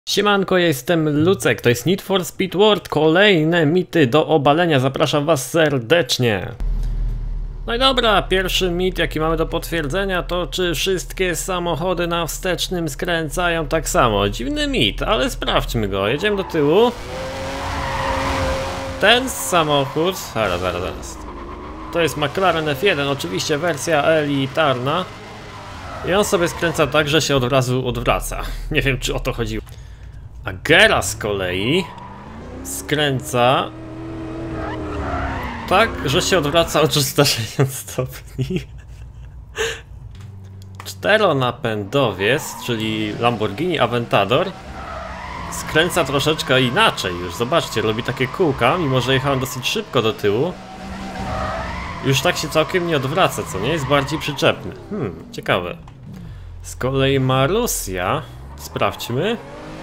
Siemanko, ja jestem Lucek, to jest Need for Speed World, kolejne mity do obalenia, zapraszam was serdecznie. No i dobra, pierwszy mit jaki mamy do potwierdzenia to czy wszystkie samochody na wstecznym skręcają tak samo. Dziwny mit, ale sprawdźmy go, jedziemy do tyłu. Ten samochód, zaraz. To jest McLaren F1, oczywiście wersja elitarna. I on sobie skręca tak, że się od razu odwraca. Nie wiem, czy o to chodziło. A Gera z kolei skręca tak, że się odwraca o 360 stopni. Czteronapędowiec, czyli Lamborghini Aventador, skręca troszeczkę inaczej już. Zobaczcie, robi takie kółka, mimo że jechałem dosyć szybko do tyłu. Już tak się całkiem nie odwraca, co nie? Jest bardziej przyczepny. Ciekawe. Z kolei Marussia, sprawdźmy.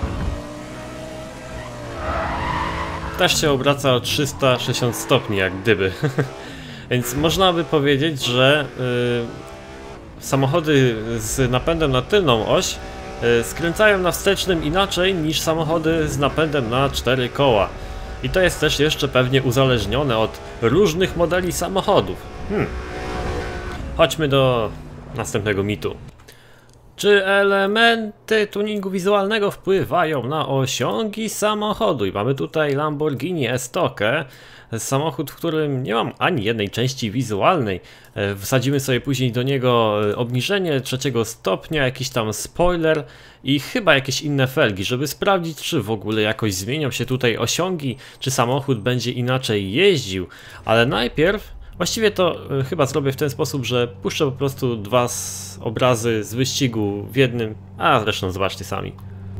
Też się obraca o 360 stopni, jak gdyby. Więc można by powiedzieć, że samochody z napędem na tylną oś skręcają na wstecznym inaczej niż samochody z napędem na 4 koła. I to jest też jeszcze pewnie uzależnione od różnych modeli samochodów. Chodźmy do następnego mitu. Czy elementy tuningu wizualnego wpływają na osiągi samochodu? I mamy tutaj Lamborghini Estoque, samochód, w którym nie mam ani jednej części wizualnej. Wsadzimy sobie później do niego obniżenie 3 stopnia, jakiś tam spoiler i chyba jakieś inne felgi, żeby sprawdzić, czy w ogóle jakoś zmienią się tutaj osiągi, czy samochód będzie inaczej jeździł. Ale najpierw właściwie to chyba zrobię w ten sposób, że puszczę po prostu dwa obrazy z wyścigu w jednym, a zresztą zobaczcie sami.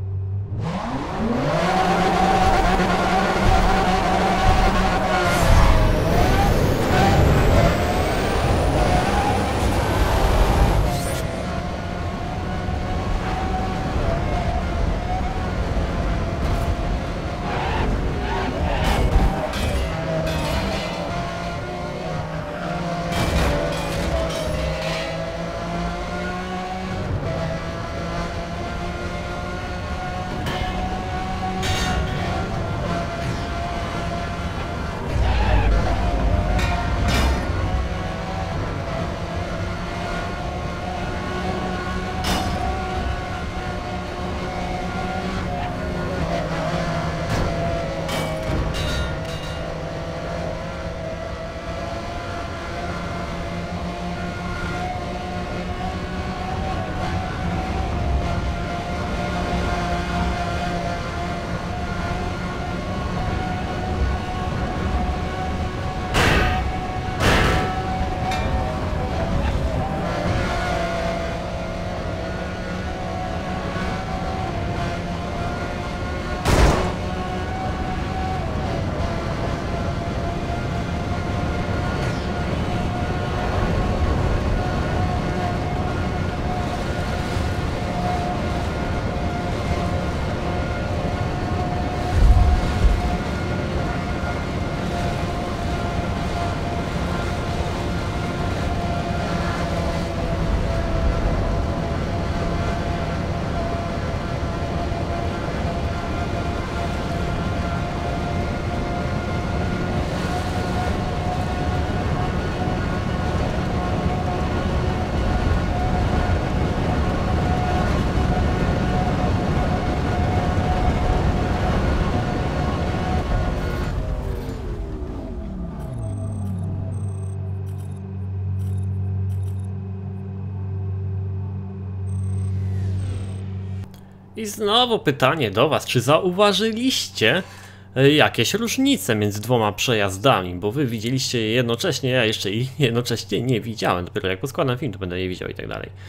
I znowu pytanie do was, czy zauważyliście jakieś różnice między dwoma przejazdami, bo wy widzieliście je jednocześnie, ja jeszcze ich jednocześnie nie widziałem, dopiero jak poskładam film, to będę je widział i tak dalej.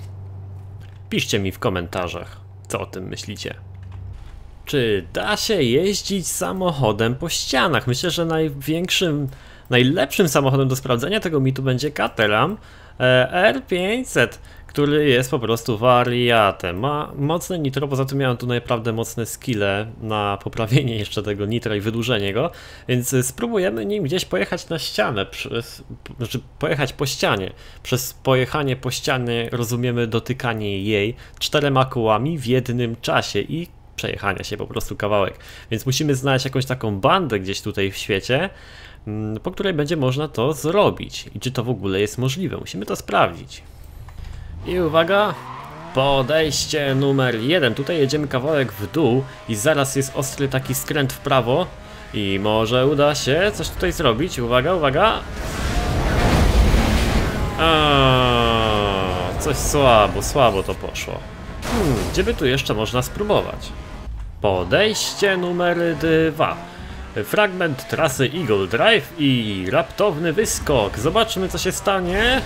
Piszcie mi w komentarzach, co o tym myślicie. Czy da się jeździć samochodem po ścianach? Myślę, że najlepszym samochodem do sprawdzenia tego mitu będzie Caterham R500, który jest po prostu wariatem. Ma mocne nitro, poza tym miałem tu naprawdę mocne skille na poprawienie jeszcze tego nitra i wydłużenie go, więc spróbujemy nim gdzieś pojechać na ścianę, znaczy pojechać po ścianie. Przez pojechanie po ścianie rozumiemy dotykanie jej 4 kołami w jednym czasie i przejechania się po prostu kawałek. Więc musimy znaleźć jakąś taką bandę gdzieś tutaj w świecie, po której będzie można to zrobić. I czy to w ogóle jest możliwe? Musimy to sprawdzić. I uwaga, podejście numer 1. Tutaj jedziemy kawałek w dół i zaraz jest ostry taki skręt w prawo. I może uda się coś tutaj zrobić. Uwaga, uwaga. Coś słabo to poszło. Gdzie by tu jeszcze można spróbować? Podejście numer 2. Fragment trasy Eagle Drive i raptowny wyskok. Zobaczmy, co się stanie.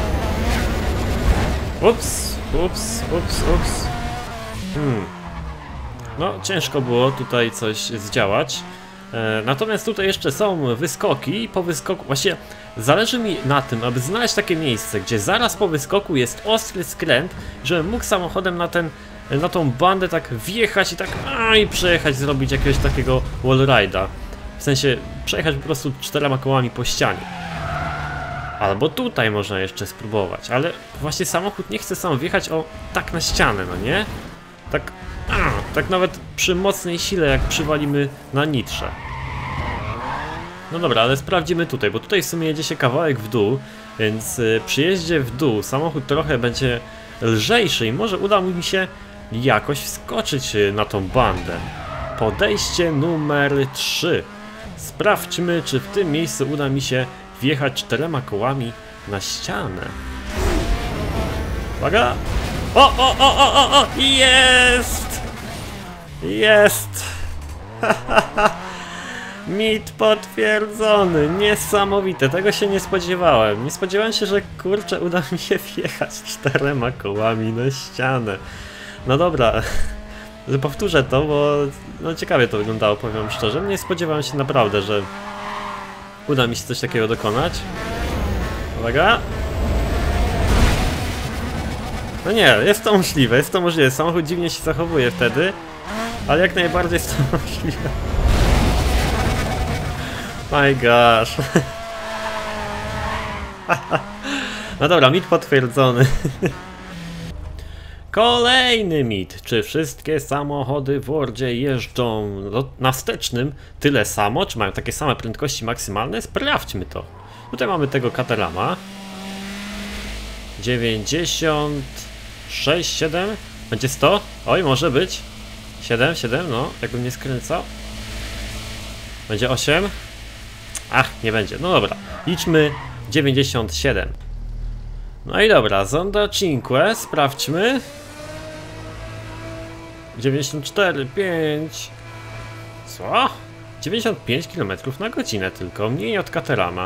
Ups. No, ciężko było tutaj coś zdziałać. Natomiast tutaj jeszcze są wyskoki. Po wyskoku, właśnie zależy mi na tym, aby znaleźć takie miejsce, gdzie zaraz po wyskoku jest ostry skręt, żebym mógł samochodem na tą bandę tak wjechać i tak i przejechać, zrobić jakiegoś takiego wallride'a. W sensie przejechać po prostu 4 kołami po ścianie. Albo tutaj można jeszcze spróbować, ale właśnie samochód nie chce sam wjechać tak na ścianę, no nie? Tak nawet przy mocnej sile, jak przywalimy na nitrze. No dobra, ale sprawdzimy tutaj, bo tutaj w sumie jedzie się kawałek w dół, więc przy jeździe w dół samochód trochę będzie lżejszy i może uda mi się jakoś wskoczyć na tą bandę. Podejście numer 3. Sprawdźmy, czy w tym miejscu uda mi się wjechać 4 kołami na ścianę. Uwaga! O! Jest! Jest! Mit potwierdzony! Niesamowite, tego się nie spodziewałem. Nie spodziewałem się, że kurczę uda mi się wjechać 4 kołami na ścianę. No dobra, powtórzę to, bo no ciekawie to wyglądało, powiem szczerze. Nie spodziewałem się naprawdę, że uda mi się coś takiego dokonać. Uwaga! No nie, jest to możliwe, samochód dziwnie się zachowuje wtedy, ale jak najbardziej jest to możliwe. My gosh. No dobra, mit potwierdzony. Kolejny mit. Czy wszystkie samochody w Wordzie jeżdżą na wstecznym tyle samo? Czy mają takie same prędkości maksymalne? Sprawdźmy to. Tutaj mamy tego Caterhama. 96, 7. Będzie 100? Oj, może być. 7, no, jakbym nie skręcał. Będzie 8. Ach, nie będzie. No dobra, liczmy 97. No i dobra, Zonda Cinque, sprawdźmy. 94, 5. Co? 95 km na godzinę tylko, mniej od Caterhama.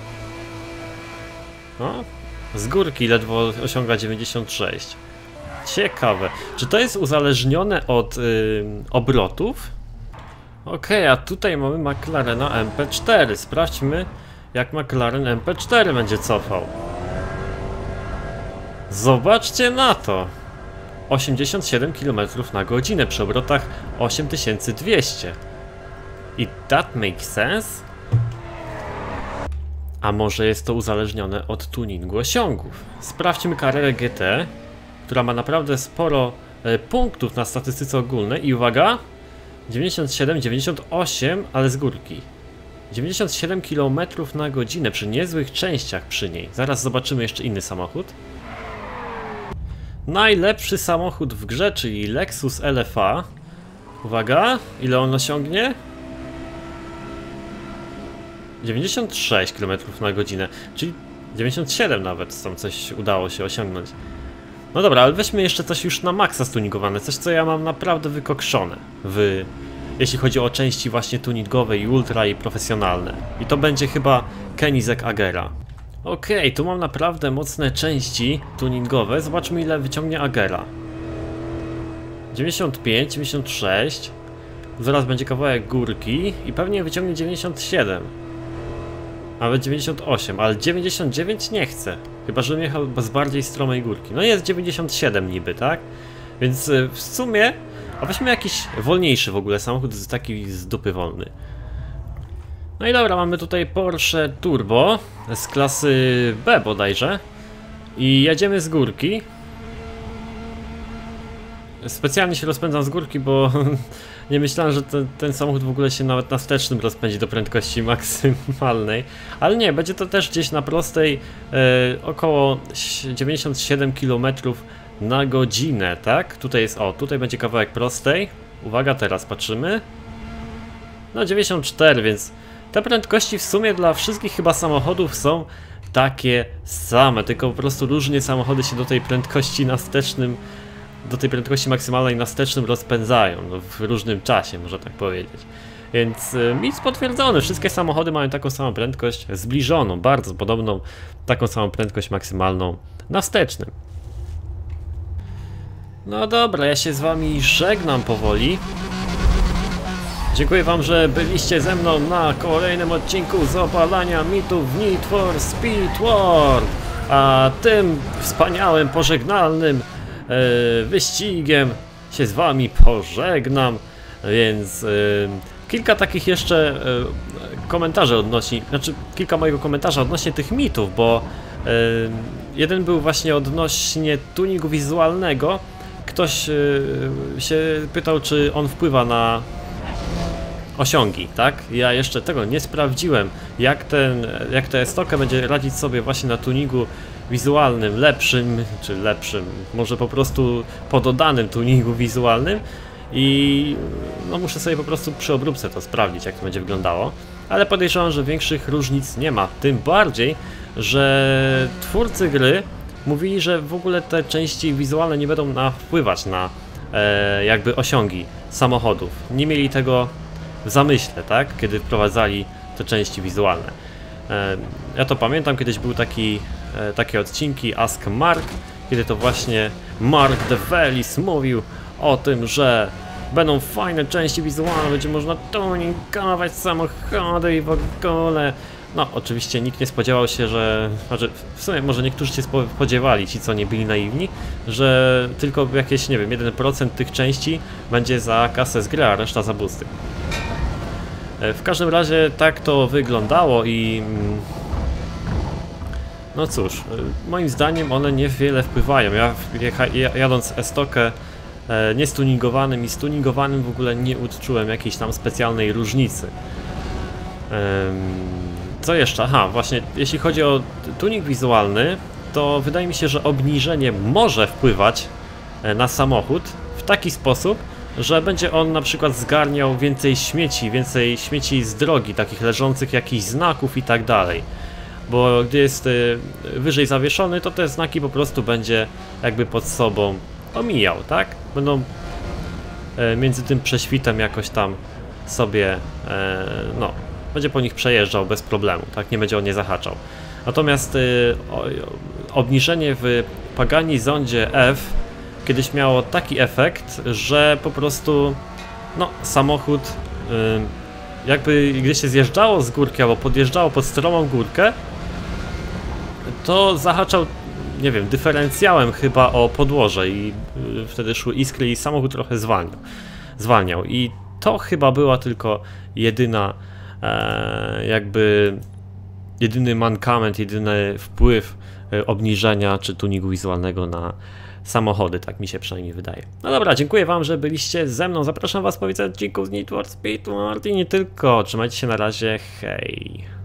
No, z górki ledwo osiąga 96. Ciekawe, czy to jest uzależnione od obrotów? Okej, a tutaj mamy McLarena MP4. Sprawdźmy, jak McLaren MP4 będzie cofał. Zobaczcie na to! 87 km na godzinę przy obrotach 8200. I that makes sense? A może jest to uzależnione od tuningu osiągów? Sprawdźmy Carrera GT, która ma naprawdę sporo punktów na statystyce ogólnej i uwaga! 97, 98, ale z górki. 97 km na godzinę przy niezłych częściach przy niej. Zaraz zobaczymy jeszcze inny samochód. Najlepszy samochód w grze, czyli Lexus LFA. Uwaga, ile on osiągnie? 96 km na godzinę, czyli 97 nawet, tam coś udało się osiągnąć. No dobra, ale weźmy jeszcze coś już na maksa stuningowane, coś co ja mam naprawdę wykokszone jeśli chodzi o części właśnie tuningowe i ultra i profesjonalne. I to będzie chyba Koenigsegg Agera. Okej, tu mam naprawdę mocne części tuningowe, zobaczmy ile wyciągnie Agera. 95, 96, zaraz będzie kawałek górki i pewnie wyciągnie 97. Nawet 98, ale 99 nie chcę. Chyba, że jechał z bardziej stromej górki. No jest 97 niby, tak? Więc w sumie... A weźmy jakiś wolniejszy w ogóle samochód, taki z dupy wolny. No i dobra, mamy tutaj Porsche Turbo z klasy B bodajże. I jedziemy z górki. specjalnie się rozpędzam z górki, bo nie myślałem, że ten samochód w ogóle się nawet na wstecznym rozpędzi do prędkości maksymalnej. Ale nie, będzie to też gdzieś na prostej około 97 km na godzinę, tak? Tutaj jest, o, tutaj będzie kawałek prostej. Uwaga, teraz patrzymy. No 94, więc te prędkości w sumie dla wszystkich chyba samochodów są takie same, tylko po prostu różnie samochody się do tej prędkości na wstecznym, do tej prędkości maksymalnej na wstecznym rozpędzają, no, w różnym czasie, można tak powiedzieć. Więc mit potwierdzony, wszystkie samochody mają taką samą prędkość, zbliżoną, bardzo podobną, taką samą prędkość maksymalną na wstecznym. No dobra, ja się z wami żegnam powoli. Dziękuję wam, że byliście ze mną na kolejnym odcinku z obalania mitów w Need for Speed World. A tym wspaniałym, pożegnalnym wyścigiem się z wami pożegnam. Więc kilka takich jeszcze komentarzy odnośnie, znaczy kilka mojego komentarza odnośnie tych mitów, bo jeden był właśnie odnośnie tuningu wizualnego. Ktoś się pytał, czy on wpływa na osiągi, tak? Ja jeszcze tego nie sprawdziłem, jak ta S100 będzie radzić sobie właśnie na tuningu wizualnym, lepszym, czy lepszym, może po prostu pododanym tuningu wizualnym i no muszę sobie po prostu przy obróbce to sprawdzić, jak to będzie wyglądało, ale podejrzewam, że większych różnic nie ma, tym bardziej, że twórcy gry mówili, że w ogóle te części wizualne nie będą wpływać na jakby osiągi samochodów, nie mieli tego w zamyśle, tak? Kiedy wprowadzali te części wizualne. Ja to pamiętam, kiedyś był takie odcinki Ask Mark, kiedy to właśnie Mark DeVellis mówił o tym, że będą fajne części wizualne, będzie można tuningować samochody i w ogóle. No, oczywiście nikt nie spodziewał się, że... Znaczy, w sumie może niektórzy się spodziewali, ci co nie byli naiwni, że tylko jakieś, nie wiem, 1% tych części będzie za kasę z gry, a reszta za boosty. W każdym razie tak to wyglądało i... No cóż, moim zdaniem one niewiele wpływają. Ja jadąc S100 niestuningowanym i stuningowanym w ogóle nie odczułem jakiejś tam specjalnej różnicy. Co jeszcze? Aha, właśnie jeśli chodzi o tuning wizualny, to wydaje mi się, że obniżenie może wpływać na samochód w taki sposób, że będzie on na przykład zgarniał więcej śmieci z drogi, takich leżących jakichś znaków i tak dalej. Bo gdy jest wyżej zawieszony, to te znaki po prostu będzie jakby pod sobą omijał, tak? Będą między tym prześwitem jakoś tam sobie, no, będzie po nich przejeżdżał bez problemu, tak? Nie będzie on nie zahaczał. Natomiast obniżenie w Pagani Zondzie F kiedyś miało taki efekt, że po prostu no, samochód jakby gdy się zjeżdżało z górki albo podjeżdżało pod stromą górkę, to zahaczał, nie wiem, dyferencjałem chyba o podłoże i wtedy szły iskry i samochód trochę zwalniał i to chyba była tylko jedyna jedyny mankament, jedyny wpływ obniżenia czy tuningu wizualnego na samochody, tak mi się przynajmniej wydaje. No dobra, dziękuję wam, że byliście ze mną, zapraszam was po widzeniu odcinków z Need for Speed World i nie tylko, trzymajcie się, na razie, hej!